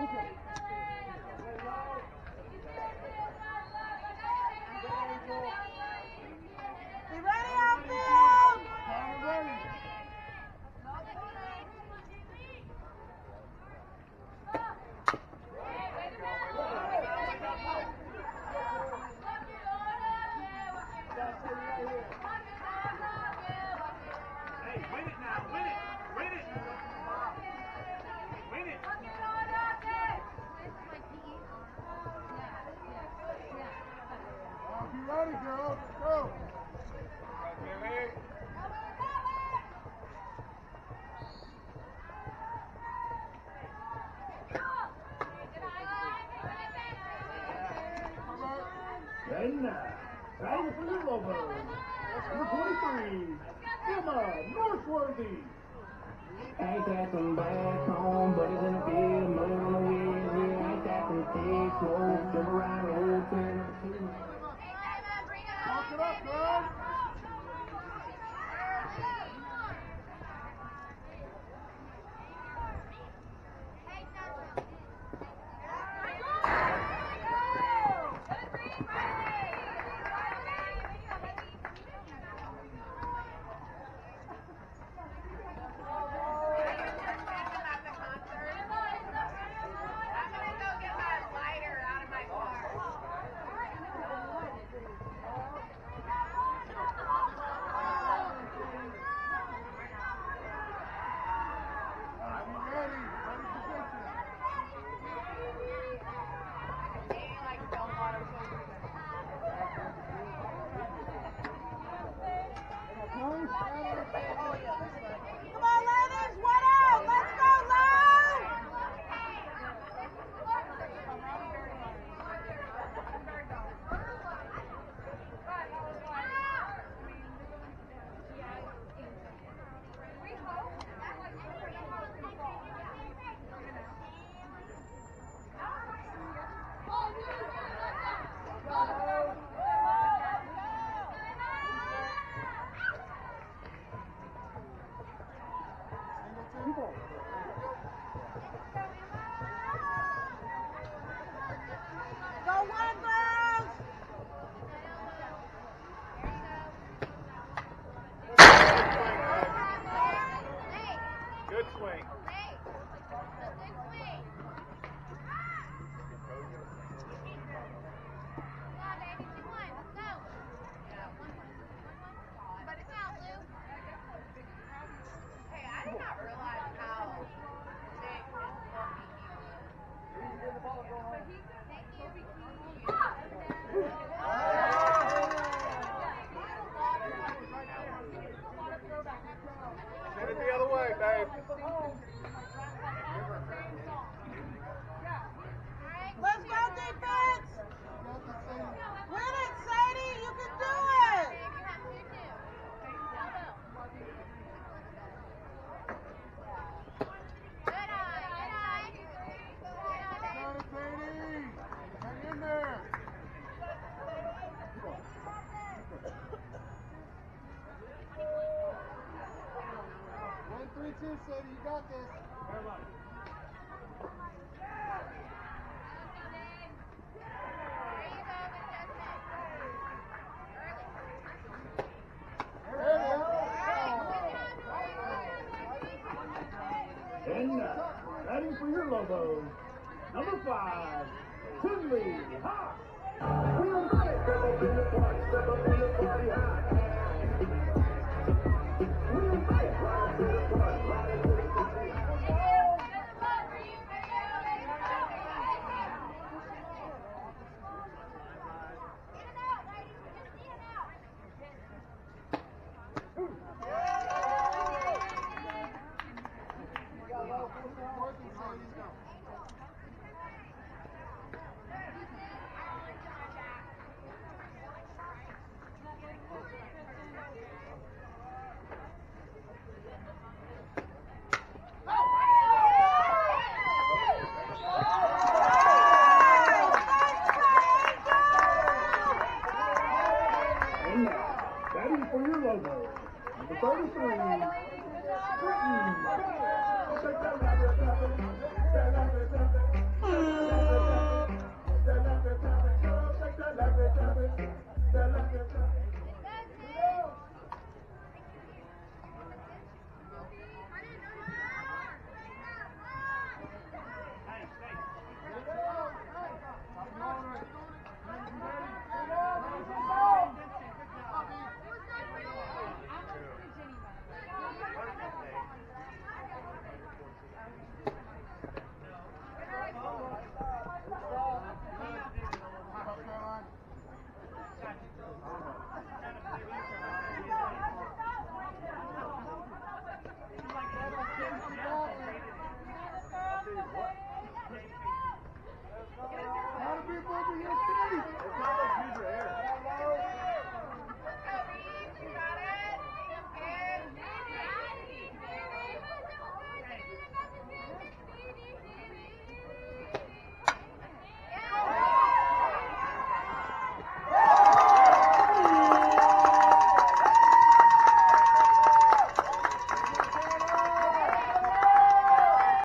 And now, time for your Lobos. Number 23, Emma Northworthy. Ain't got some bags home, but it's in the field, money on the wheel, yeah, ain't got some sticks, smoke, jump around the whole thing. Talk it up, girl. Sadie, you got this. And now, batting for your Lobos, number 5, Tinley Hawk. Step up in the party, step up in the party high. Batting for your Lobos, number 33, Britton. Da-da.